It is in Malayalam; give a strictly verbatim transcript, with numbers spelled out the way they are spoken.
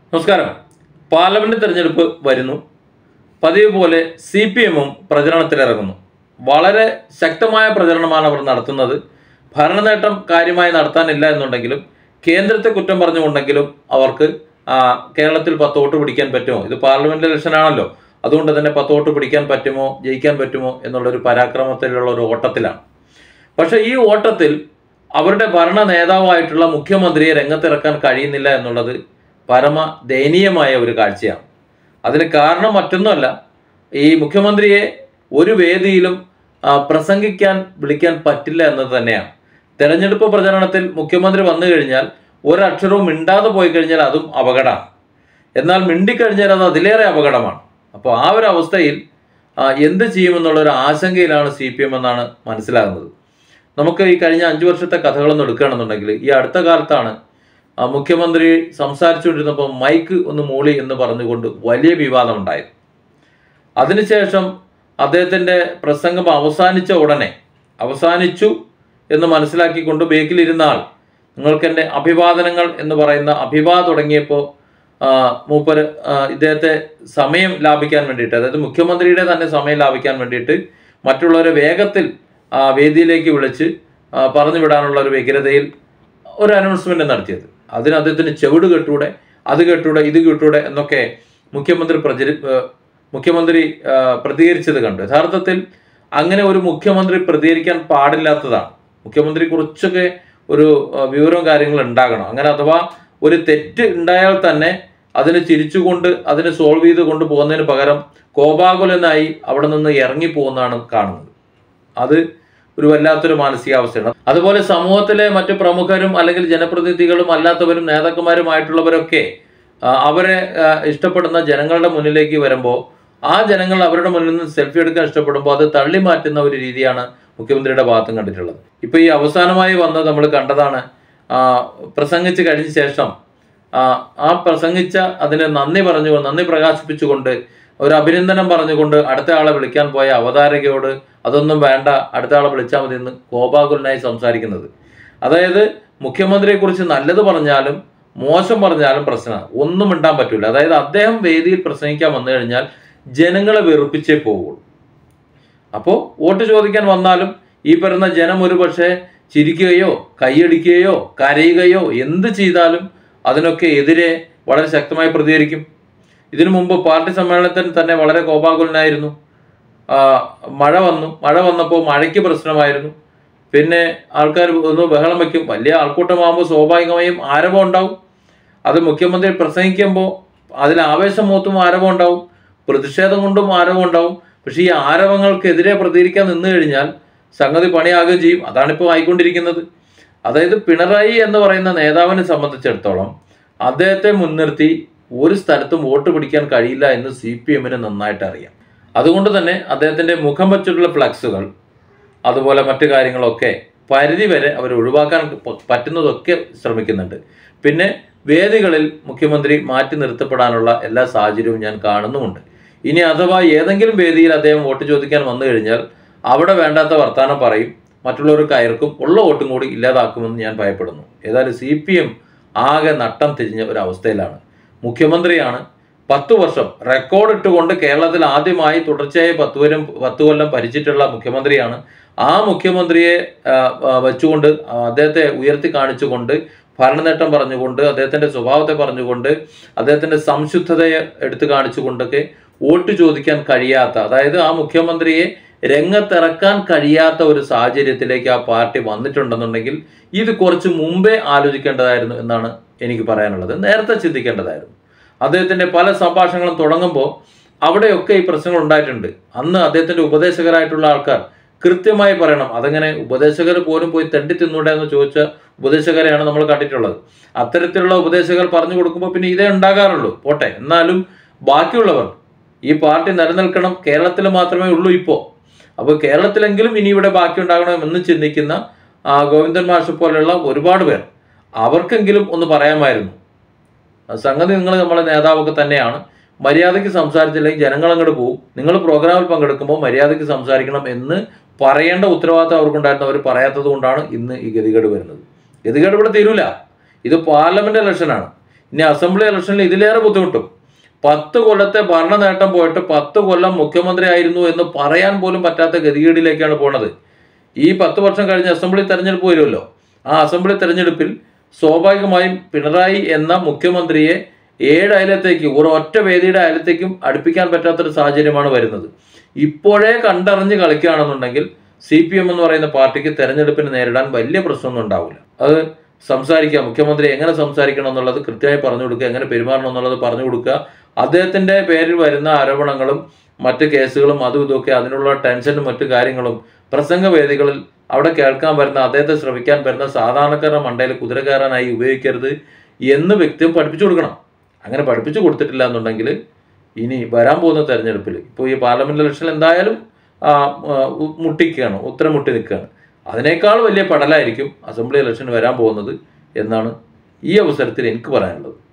നമസ്കാരം. പാർലമെന്റ് തെരഞ്ഞെടുപ്പ് വരുന്നു. പതിവ് പോലെ സി പി എമ്മും പ്രചരണത്തിലിറങ്ങുന്നു. വളരെ ശക്തമായ പ്രചരണമാണ് അവർ നടത്തുന്നത്. ഭരണനേട്ടം കാര്യമായി നടത്താനില്ല എന്നുണ്ടെങ്കിലും കേന്ദ്രത്തെ കുറ്റം പറഞ്ഞുകൊണ്ടെങ്കിലും അവർക്ക് കേരളത്തിൽ പത്ത് വോട്ട് പിടിക്കാൻ പറ്റുമോ, ഇത് പാർലമെന്റ് ഇലക്ഷൻ ആണല്ലോ, അതുകൊണ്ട് തന്നെ പത്ത് വോട്ട് പിടിക്കാൻ പറ്റുമോ, ജയിക്കാൻ പറ്റുമോ എന്നുള്ളൊരു പരാക്രമത്തിലുള്ള ഒരു ഓട്ടത്തിലാണ്. പക്ഷേ ഈ ഓട്ടത്തിൽ അവരുടെ ഭരണ നേതാവായിട്ടുള്ള മുഖ്യമന്ത്രിയെ രംഗത്തിറക്കാൻ കഴിയുന്നില്ല എന്നുള്ളത് പരമ ദയനീയമായ ഒരു കാഴ്ചയാണ്. അതിന് കാരണം മറ്റൊന്നുമല്ല, ഈ മുഖ്യമന്ത്രിയെ ഒരു വേദിയിലും പ്രസംഗിക്കാൻ വിളിക്കാൻ പറ്റില്ല എന്നത് തന്നെയാണ്. തെരഞ്ഞെടുപ്പ് പ്രചരണത്തിൽ മുഖ്യമന്ത്രി വന്നു കഴിഞ്ഞാൽ ഒരക്ഷരവും മിണ്ടാതെ പോയി കഴിഞ്ഞാൽ അതും അപകടമാണ്. എന്നാൽ മിണ്ടിക്കഴിഞ്ഞാൽ അത് അതിലേറെ അപകടമാണ്. അപ്പോൾ ആ ഒരു അവസ്ഥയിൽ എന്ത് ചെയ്യുമെന്നുള്ളൊരു ആശങ്കയിലാണ് സി പി എം എന്നാണ് മനസ്സിലാകുന്നത്. നമുക്ക് ഈ കഴിഞ്ഞ അഞ്ചു വർഷത്തെ കഥകളൊന്നും എടുക്കുകയാണെന്നുണ്ടെങ്കിൽ ഈ അടുത്ത കാലത്താണ് മുഖ്യമന്ത്രി സംസാരിച്ചുകൊണ്ടിരുന്നപ്പോൾ മൈക്ക് ഒന്ന് മൂളി എന്ന് പറഞ്ഞുകൊണ്ട് വലിയ വിവാദം ഉണ്ടായത്. അതിനുശേഷം അദ്ദേഹത്തിൻ്റെ പ്രസംഗം അവസാനിച്ച ഉടനെ അവസാനിച്ചു എന്ന് മനസ്സിലാക്കിക്കൊണ്ട് ബേക്കിലിരുന്ന ആൾ നിങ്ങൾക്കെൻ്റെ അഭിവാദനങ്ങൾ എന്ന് പറയുന്ന അഭിവാ തുടങ്ങിയപ്പോൾ മൂപ്പര് ഇദ്ദേഹത്തെ സമയം ലാഭിക്കാൻ വേണ്ടിയിട്ട്, അതായത് മുഖ്യമന്ത്രിയുടെ തന്നെ സമയം ലാഭിക്കാൻ വേണ്ടിയിട്ട് മറ്റുള്ളവരെ വേഗത്തിൽ വേദിയിലേക്ക് വിളിച്ച് പറഞ്ഞു വിടാനുള്ള ഒരു വ്യഗ്രതയിൽ ഒരു അനൗൺസ്മെന്റ് നടത്തിയത്. അതിന് അദ്ദേഹത്തിന് ചെവിട് കെട്ടൂടെ, അത് കെട്ടൂടെ, ഇത് കെട്ടൂടെ എന്നൊക്കെ മുഖ്യമന്ത്രി പ്രചരി മുഖ്യമന്ത്രി പ്രതികരിച്ചത് കണ്ടു. യഥാർത്ഥത്തിൽ അങ്ങനെ ഒരു മുഖ്യമന്ത്രി പ്രതികരിക്കാൻ പാടില്ലാത്തതാണ്. മുഖ്യമന്ത്രി കുറച്ചൊക്കെ ഒരു വിവരവും കാര്യങ്ങളും ഉണ്ടാകണം. അങ്ങനെ അഥവാ ഒരു തെറ്റ് ഉണ്ടായാൽ തന്നെ അതിന് ചിരിച്ചുകൊണ്ട് അതിന് സോൾവ് ചെയ്ത് കൊണ്ട് പോകുന്നതിന് പകരം കോപാകുലനായി അവിടെ നിന്ന് ഇറങ്ങിപ്പോകുന്നതാണ് കാണുന്നത്. അത് ഒരു വല്ലാത്തൊരു മാനസികാവസ്ഥയാണ്. അതുപോലെ സമൂഹത്തിലെ മറ്റു പ്രമുഖരും അല്ലെങ്കിൽ ജനപ്രതിനിധികളും അല്ലാത്തവരും നേതാക്കന്മാരുമായിട്ടുള്ളവരൊക്കെ അവരെ ഇഷ്ടപ്പെടുന്ന ജനങ്ങളുടെ മുന്നിലേക്ക് വരുമ്പോൾ ആ ജനങ്ങൾ അവരുടെ മുന്നിൽ നിന്ന് സെൽഫി എടുക്കാൻ ഇഷ്ടപ്പെടുമ്പോൾ അത് തള്ളി മാറ്റുന്ന ഒരു രീതിയാണ് മുഖ്യമന്ത്രിയുടെ ഭാഗത്തും കണ്ടിട്ടുള്ളത്. ഇപ്പൊ ഈ അവസാനമായി വന്നത് നമ്മൾ കണ്ടതാണ്. പ്രസംഗിച്ച് കഴിഞ്ഞ ശേഷം ആ പ്രസംഗിച്ച അതിനെ നന്ദി പറഞ്ഞു നന്ദി പ്രകാശിപ്പിച്ചുകൊണ്ട് ഒരു അഭിനന്ദനം പറഞ്ഞുകൊണ്ട് അടുത്ത ആളെ വിളിക്കാൻ പോയ അവതാരകയോട് അതൊന്നും വേണ്ട, അടുത്ത ആളെ വിളിച്ചാൽ മതി എന്ന് കോപാകുലനായി സംസാരിക്കുന്നത്. അതായത് മുഖ്യമന്ത്രിയെക്കുറിച്ച് നല്ലത് പറഞ്ഞാലും മോശം പറഞ്ഞാലും പ്രശ്നമാണ്, ഒന്നും മിണ്ടാൻ പറ്റില്ല. അതായത് അദ്ദേഹം വേദിയിൽ പ്രസംഗിക്കാൻ വന്നു കഴിഞ്ഞാൽ ജനങ്ങളെ വെറുപ്പിച്ചേ പോവുള്ളൂ. അപ്പോൾ വോട്ട് ചോദിക്കാൻ വന്നാലും ഈ പറയുന്ന ജനം ഒരു പക്ഷേ ചിരിക്കുകയോ കൈയടിക്കുകയോ കരയുകയോ എന്ത് ചെയ്താലും അതിനൊക്കെ എതിരെ വളരെ ശക്തമായി പ്രതികരിക്കും. ഇതിനു മുമ്പ് പാർട്ടി സമ്മേളനത്തിന് തന്നെ വളരെ കോപാകുലനായിരുന്നു. മഴ വന്നു മഴ വന്നപ്പോൾ മഴയ്ക്ക് പ്രശ്നമായിരുന്നു. പിന്നെ ആൾക്കാർ ഒന്ന് ബഹളം വയ്ക്കും. വലിയ ആൾക്കൂട്ടമാകുമ്പോൾ സ്വാഭാവികമായും ആരവം ഉണ്ടാവും. അത് മുഖ്യമന്ത്രി പ്രസംഗിക്കുമ്പോൾ അതിൽ ആവേശം മൂത്തും ആരവം ഉണ്ടാവും, പ്രതിഷേധം കൊണ്ടും ആരവം ഉണ്ടാവും. പക്ഷേ ഈ ആരവങ്ങൾക്കെതിരെ പ്രതികരിക്കാൻ നിന്നു കഴിഞ്ഞാൽ സംഗതി പണിയാകുകയും ചെയ്യും. അതാണിപ്പോൾ ആയിക്കൊണ്ടിരിക്കുന്നത്. അതായത് പിണറായി എന്ന് പറയുന്ന നേതാവിനെ സംബന്ധിച്ചിടത്തോളം അദ്ദേഹത്തെ മുൻനിർത്തി ഒരു സ്ഥലത്തും വോട്ട് പിടിക്കാൻ കഴിയില്ല എന്ന് സി പി എമ്മിന് നന്നായിട്ട് അറിയാം. അതുകൊണ്ട് തന്നെ അദ്ദേഹത്തിൻ്റെ മുഖം വച്ചിട്ടുള്ള ഫ്ലക്സുകൾ അതുപോലെ മറ്റു കാര്യങ്ങളൊക്കെ പരിധി വരെ അവർ ഒഴിവാക്കാൻ പറ്റുന്നതൊക്കെ ശ്രമിക്കുന്നുണ്ട്. പിന്നെ വേദികളിൽ മുഖ്യമന്ത്രി മാറ്റി നിർത്തപ്പെടാനുള്ള എല്ലാ സാഹചര്യവും ഞാൻ കാണുന്നുമുണ്ട്. ഇനി അഥവാ ഏതെങ്കിലും വേദിയിൽ അദ്ദേഹം വോട്ട് ചോദിക്കാൻ വന്നു കഴിഞ്ഞാൽ അവിടെ വേണ്ടാത്ത വർത്തമാനം പറയും, മറ്റുള്ളവർ കയർക്കും, ഉള്ള വോട്ടും കൂടി ഇല്ലാതാക്കുമെന്ന് ഞാൻ ഭയപ്പെടുന്നു. ഏതായാലും സി പി എം ആകെ നട്ടം തിരിഞ്ഞ ഒരു അവസ്ഥയിലാണ്. മുഖ്യമന്ത്രിയാണ് പത്തു വർഷം റെക്കോർഡ് ഇട്ടുകൊണ്ട് കേരളത്തിൽ ആദ്യമായി തുടർച്ചയായി പത്ത് വരും പത്ത് കൊല്ലം ഭരിച്ചിട്ടുള്ള മുഖ്യമന്ത്രിയാണ്. ആ മുഖ്യമന്ത്രിയെ വെച്ചുകൊണ്ട് അദ്ദേഹത്തെ ഉയർത്തി കാണിച്ചുകൊണ്ട് ഭരണനേട്ടം പറഞ്ഞുകൊണ്ട് അദ്ദേഹത്തിൻ്റെ സ്വഭാവത്തെ പറഞ്ഞുകൊണ്ട് അദ്ദേഹത്തിൻ്റെ സംശുദ്ധതയെ എടുത്തു കാണിച്ചുകൊണ്ടൊക്കെ വോട്ട് ചോദിക്കാൻ കഴിയാത്ത, അതായത് ആ മുഖ്യമന്ത്രിയെ രംഗത്തിറക്കാൻ കഴിയാത്ത ഒരു സാഹചര്യത്തിലേക്ക് ആ പാർട്ടി വന്നിട്ടുണ്ടെന്നുണ്ടെങ്കിൽ ഇത് കുറച്ച് മുമ്പേ ആലോചിക്കേണ്ടതായിരുന്നു എന്നാണ് എനിക്ക് പറയാനുള്ളത്. നേരത്തെ ചിന്തിക്കേണ്ടതായിരുന്നു. അദ്ദേഹത്തിൻ്റെ പല സംഭാഷണങ്ങളും തുടങ്ങുമ്പോൾ അവിടെയൊക്കെ ഈ പ്രശ്നങ്ങൾ ഉണ്ടായിട്ടുണ്ട്. അന്ന് അദ്ദേഹത്തിൻ്റെ ഉപദേശകരായിട്ടുള്ള ആൾക്കാർ കൃത്യമായി പറയണം. അതങ്ങനെ ഉപദേശകർ പോലും പോയി തെണ്ടി തിന്നൂടെ എന്ന് ചോദിച്ച ഉപദേശകരെയാണ് നമ്മൾ കണ്ടിട്ടുള്ളത്. അത്തരത്തിലുള്ള ഉപദേശകർ പറഞ്ഞു കൊടുക്കുമ്പോൾ പിന്നെ ഇതേ ഉണ്ടാകാറുള്ളൂ. പോട്ടെ, എന്നാലും ബാക്കിയുള്ളവർ ഈ പാർട്ടി നിലനിൽക്കണം, കേരളത്തിൽ മാത്രമേ ഉള്ളൂ ഇപ്പോൾ, അപ്പോൾ കേരളത്തിലെങ്കിലും ഇനി ഇവിടെ ബാക്കി ഉണ്ടാകണമെന്ന് ചിന്തിക്കുന്ന ഗോവിന്ദൻ മാഷ് പോലെയുള്ള ഒരുപാട് പേർ, അവർക്കെങ്കിലും ഒന്ന് പറയാമായിരുന്നു. സംഗതി നിങ്ങൾ നമ്മളെ നേതാവൊക്കെ തന്നെയാണ്, മര്യാദയ്ക്ക് സംസാരിച്ചില്ലെങ്കിൽ ജനങ്ങൾ അങ്ങോട്ട് പോകും, നിങ്ങൾ പ്രോഗ്രാമിൽ പങ്കെടുക്കുമ്പോൾ മര്യാദയ്ക്ക് സംസാരിക്കണം എന്ന് പറയേണ്ട ഉത്തരവാദിത്തം അവർക്കുണ്ടായിരുന്നു. അവർ പറയാത്തത് കൊണ്ടാണ് ഇന്ന് ഈ ഗതികേട് വരുന്നത്. ഗതികേട് ഇവിടെ തീരൂല. ഇത് പാർലമെന്റ് ഇലക്ഷനാണ്. ഇനി അസംബ്ലി ഇലക്ഷനിൽ ഇതിലേറെ ബുദ്ധിമുട്ടും. പത്ത് കൊല്ലത്തെ ഭരണ നേട്ടം പോയിട്ട് പത്ത് കൊല്ലം മുഖ്യമന്ത്രി ആയിരുന്നു എന്ന് പറയാൻ പോലും പറ്റാത്ത ഗതികേടിലേക്കാണ് പോണത്. ഈ പത്ത് വർഷം കഴിഞ്ഞ് അസംബ്ലി തെരഞ്ഞെടുപ്പ് വരുമല്ലോ. ആ അസംബ്ലി തെരഞ്ഞെടുപ്പിൽ സ്വാഭാവികമായും പിണറായി എന്ന മുഖ്യമന്ത്രിയെ ഏഴ് അയലത്തേക്ക് ഒരു ഒറ്റ വേദിയുടെ അയലത്തേക്കും അടുപ്പിക്കാൻ പറ്റാത്തൊരു സാഹചര്യമാണ് വരുന്നത്. ഇപ്പോഴേ കണ്ടറിഞ്ഞ് കളിക്കുകയാണെന്നുണ്ടെങ്കിൽ സി പി എം എന്ന് പറയുന്ന പാർട്ടിക്ക് തെരഞ്ഞെടുപ്പിന് നേരിടാൻ വലിയ പ്രശ്നമൊന്നും ഉണ്ടാവില്ല. അത് സംസാരിക്കുക, മുഖ്യമന്ത്രി എങ്ങനെ സംസാരിക്കണം എന്നുള്ളത് കൃത്യമായി പറഞ്ഞു കൊടുക്കുക, എങ്ങനെ പെരുമാറണം എന്നുള്ളത് പറഞ്ഞു കൊടുക്കുക. അദ്ദേഹത്തിൻ്റെ പേരിൽ വരുന്ന ആരോപണങ്ങളും മറ്റ് കേസുകളും അതും ഇതൊക്കെ അതിനുള്ള ടെൻഷനും മറ്റു കാര്യങ്ങളും പ്രസംഗവേദികളിൽ അവിടെ കേൾക്കാൻ വരുന്ന, അദ്ദേഹത്തെ ശ്രമിക്കാൻ വരുന്ന സാധാരണക്കാരുടെ മണ്ടയിൽ കുതിര കയറാനായി ഉപയോഗിക്കരുത് എന്ന് വ്യക്തിയും പഠിപ്പിച്ചു കൊടുക്കണം. അങ്ങനെ പഠിപ്പിച്ചു കൊടുത്തിട്ടില്ല എന്നുണ്ടെങ്കിൽ ഇനി വരാൻ പോകുന്ന തെരഞ്ഞെടുപ്പിൽ, ഇപ്പോൾ ഈ പാർലമെന്റ് ഇലക്ഷനിൽ എന്തായാലും മുട്ടിക്കുകയാണ്, ഉത്തരം മുട്ടി നിൽക്കുകയാണ്. അതിനേക്കാൾ വലിയ പടലായിരിക്കും അസംബ്ലി ഇലക്ഷൻ വരാൻ പോകുന്നത് എന്നാണ് ഈ അവസരത്തിൽ എനിക്ക് പറയാനുള്ളത്.